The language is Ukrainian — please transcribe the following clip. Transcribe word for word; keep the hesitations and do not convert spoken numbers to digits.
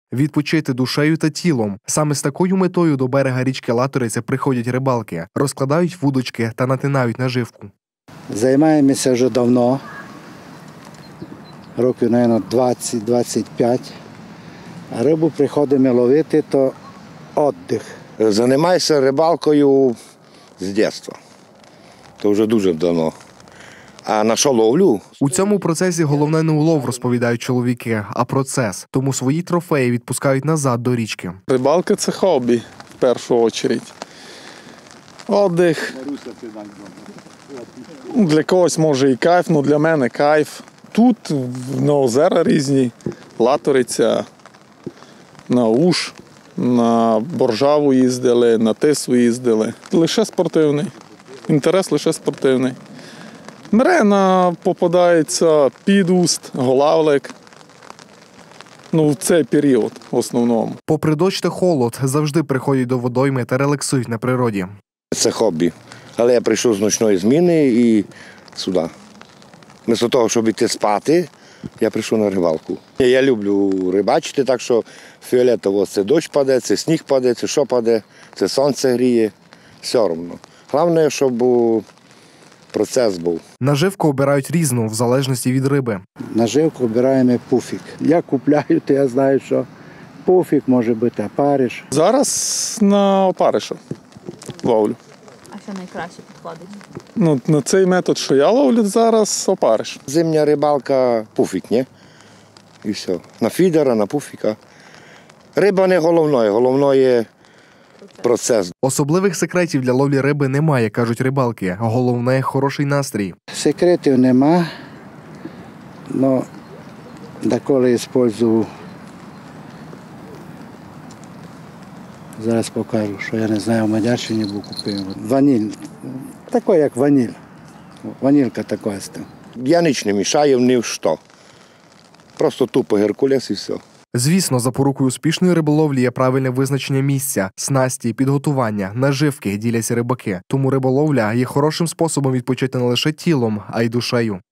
відпочити душею та тілом. Саме з такою метою до берега річки Латориця приходять рибалки, розкладають вудочки та натинають наживку. Займаємося вже давно, років, мабуть, двадцять - двадцять п'ять. А рибу приходимо ловити, то відпочинок. Займаюся рибалкою з дитинства. То вже дуже давно. А на що ловлю? У цьому процесі головне не улов, розповідають чоловіки, а процес. Тому свої трофеї відпускають назад до річки. Рибалка – це хобі, в першу чергу. Отдих. Для когось може і кайф, але для мене кайф. Тут на озера різні, Латориця, на Уж, на Боржаву їздили, на Тису їздили. Лише спортивний. Інтерес лише спортивний. Мрена попадається під уст, голавлик. Ну, в цей період в основному. Попри дощ та холод, завжди приходять до водойми та релаксують на природі. Це хобі. Але я прийшов з ночної зміни і сюди. Вместо того, щоб йти спати, я прийшов на рибалку. Я люблю рибачити, так що фіолетово це дощ паде, це сніг паде, це що паде, це сонце гріє. Все одно. Головне, щоб процес був. Наживку обирають різну, в залежності від риби. Наживку обираємо пуфік. Я купляю, то я знаю, що пуфік може бути опариш. Зараз на опариша ловлю. А що найкраще підходить? Ну, на цей метод, що я ловлю зараз, опариш. Зимня рибалка – пуфік, ні? І все. На фідера, на пуфіка. Риба не головне, головне – процес. Особливих секретів для ловлі риби немає, кажуть рибалки. Головне – хороший настрій. Секретів нема, але деколи використовую. Зараз покажу, що я не знаю, в Мадярщині був купив. Ваніль. Таке, як ваніль. Ванілька така. Я ніч не мішаю ні в що. Просто тупо геркулес і все. Звісно, запорукою успішної риболовлі є правильне визначення місця, снасті, підготування, наживки, діляться рибаки. Тому риболовля є хорошим способом відпочити не лише тілом, а й душею.